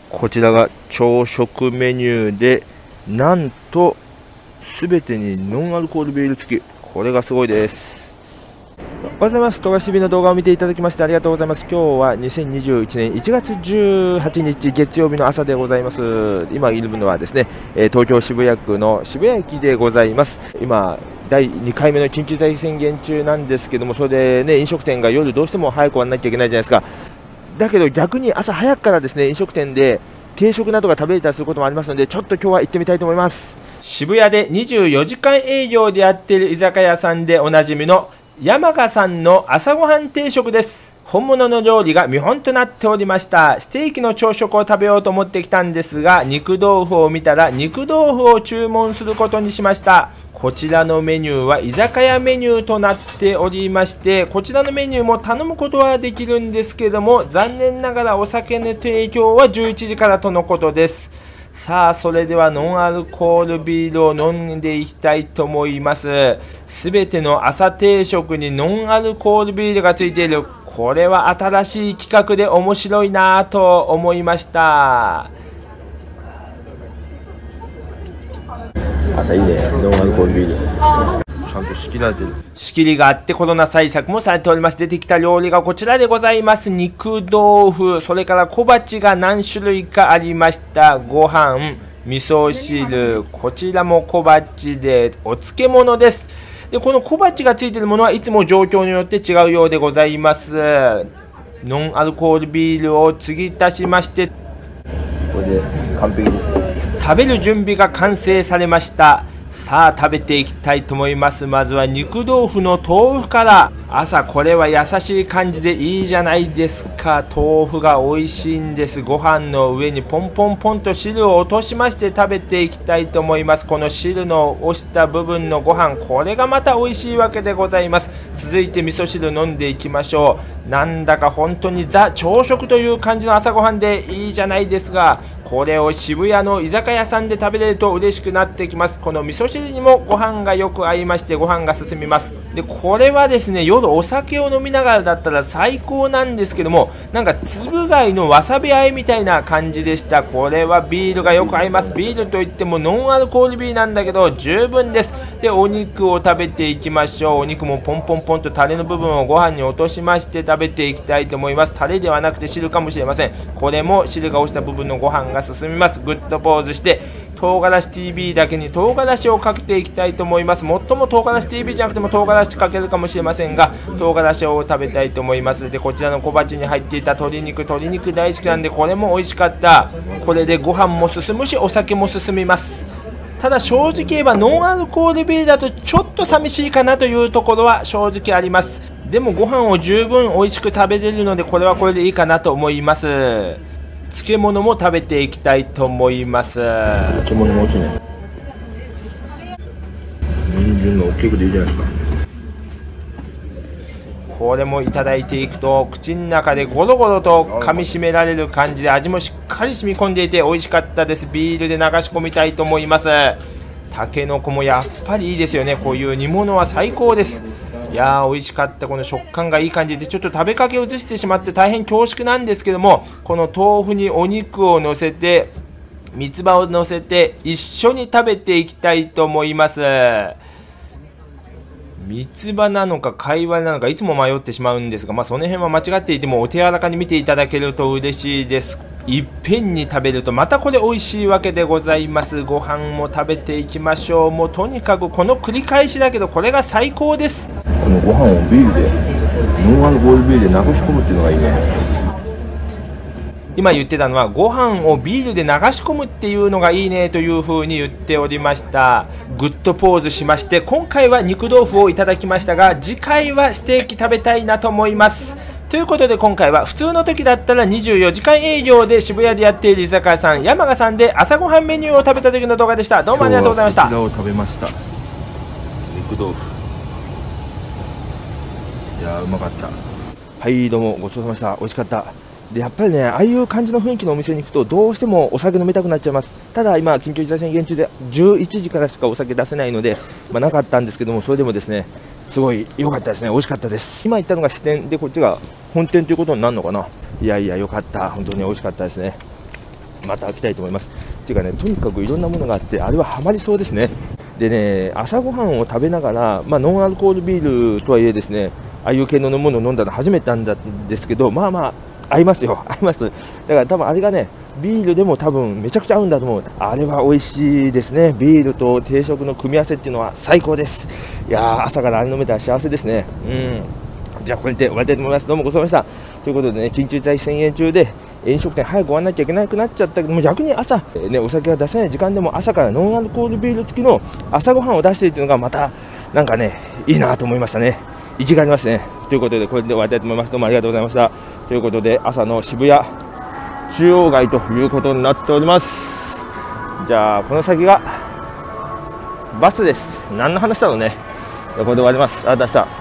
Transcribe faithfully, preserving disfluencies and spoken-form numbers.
こちらが朝食メニューで、なんと全てにノンアルコールビール付き。これがすごいです。おはようございます。富樫 ティービー の動画を見ていただきましてありがとうございます。今日はにせんにじゅういちねんいちがつじゅうはちにち月曜日の朝でございます。今いるのはですね、東京渋谷区の渋谷駅でございます。今だいにかいめの緊急事態宣言中なんですけども、それでね、飲食店が夜どうしても早く終わらなきゃいけないじゃないですか。だけど逆に朝早くからですね、飲食店で定食などが食べれたりすることもありますので、ちょっと今日は行ってみたいと思います。渋谷でにじゅうよじかん営業でやっている居酒屋さんでおなじみの山賀さんの朝ごはん定食です。本物の料理が見本となっておりました。ステーキの朝食を食べようと思ってきたんですが、肉豆腐を見たら肉豆腐を注文することにしました。こちらのメニューは居酒屋メニューとなっておりまして、こちらのメニューも頼むことはできるんですけども、残念ながらお酒の提供はじゅういちじからとのことです。さあ、それではノンアルコールビールを飲んでいきたいと思います。すべての朝定食にノンアルコールビールがついている。これは新しい企画で面白いなぁと思いました。朝いいね、ノンアルコールビール。ちゃんと仕切られてる。仕切りがあってコロナ対策もされております。出てきた料理がこちらでございます。肉豆腐、それから小鉢が何種類かありました。ご飯、味噌汁、こちらも小鉢でお漬物です。で、この小鉢がついているものはいつも状況によって違うようでございます。ノンアルコールビールを継ぎ足しまして、これで完璧ですね。食べる準備が完成されました。さあ食べていきたいと思います。まずは肉豆腐の豆腐から。朝これは優しい感じでいいじゃないですか。豆腐が美味しいんです。ご飯の上にポンポンポンと汁を落としまして食べていきたいと思います。この汁の落ちた部分のご飯、これがまた美味しいわけでございます。続いて味噌汁飲んでいきましょう。なんだか本当にザ朝食という感じの朝ごはんでいいじゃないですが、これを渋谷の居酒屋さんで食べれると嬉しくなってきます。この味噌汁にもご飯がよく合いましてご飯が進みます。でこれはですね、夜お酒を飲みながらだったら最高なんですけども、なんかつぶ貝のわさびあえみたいな感じでした。これはビールがよく合います。ビールといってもノンアルコールビールなんだけど十分です。でお肉を食べていきましょう。お肉もポンポンポンとタレの部分をご飯に落としまして食べていきたいと思います。タレではなくて汁かもしれません。これも汁が落ちた部分のご飯が進みます。グッドポーズして唐辛子 ティービー だけに唐辛子をかけていきたいと思います。もっとも唐辛子 ティービー じゃなくても唐辛子かけるかもしれませんが、唐辛子を食べたいと思います。でこちらの小鉢に入っていた鶏肉、鶏肉大好きなんでこれも美味しかった。これでご飯も進むしお酒も進みます。ただ正直言えばノンアルコールビールだとちょっと寂しいかなというところは正直あります。でもご飯を十分美味しく食べれるのでこれはこれでいいかなと思います。漬物も食べていきたいと思います。漬物も大きいね。人参の大きいこといいじゃないですか。これもいただいていくと口の中でゴロゴロと噛みしめられる感じで味もしっかり染み込んでいて美味しかったです。ビールで流し込みたいと思います。たけのこもやっぱりいいですよね。こういう煮物は最高です。いやー美味しかった。この食感がいい感じでちょっと食べかけを移してしまって大変恐縮なんですけども、この豆腐にお肉を乗せて三つ葉を乗せて一緒に食べていきたいと思います。三つ葉なのか貝割れなのかいつも迷ってしまうんですが、まあ、その辺は間違っていてもお手柔らかに見ていただけると嬉しいです。いっぺんに食べるとまたこれ美味しいわけでございます。ご飯も食べていきましょう。もうとにかくこの繰り返しだけどこれが最高です。このご飯をビールでノンアルコールビールで流し込むっていうのがいいね。今言ってたのはご飯をビールで流し込むっていうのがいいねという風に言っておりました。グッドポーズしまして今回は肉豆腐をいただきましたが、次回はステーキ食べたいなと思います。ということで今回は普通の時だったらにじゅうよじかん営業で渋谷でやっている居酒屋さん山賀さんで朝ごはんメニューを食べた時の動画でした。どうもありがとうございました。こちらを食べました。肉豆腐、いやーうまかった。はいどうもごちそうさまでした。美味しかった。でやっぱりね、ああいう感じの雰囲気のお店に行くとどうしてもお酒飲みたくなっちゃいます。ただ今緊急事態宣言中でじゅういちじからしかお酒出せないので、まあ、なかったんですけども、それでもですねすごい良かったですね。美味しかったです。今言ったのが支店でこっちが本店ということになるのかな。いやいや良かった。本当に美味しかったですね。 また来たいと思います。っていうかね、とにかくいろんなものがあって、あれはハマりそうですね。でね、朝ごはんを食べながら、まあ、ノンアルコールビールとはいえですね、ああいう系の飲み物を飲んだの初めてなんですけど、まあまあ合いますよ、合います。だから多分あれがね、ビールでも多分めちゃくちゃ合うんだと思う。あれは美味しいですね。ビールと定食の組み合わせっていうのは最高です。いやー、朝からあれ飲めたら幸せですね。うん。じゃあこれで終わりたいと思います。どうもごちそうさまでした。ということでね、緊急事態宣言中で飲食店早く終わらなきゃいけなくなっちゃったけども、逆に朝、えーね、お酒が出せない時間でも朝からノンアルコールビール付きの朝ごはんを出しているというのがまたなんかね、いいなと思いましたね。生きがありますね。ということでこれで終わりたいと思います。どうもありがとうございました。ということで朝の渋谷中央街ということになっております。じゃあこの先がバスです。何の話だろうね。これで終わります。ありがとうございました。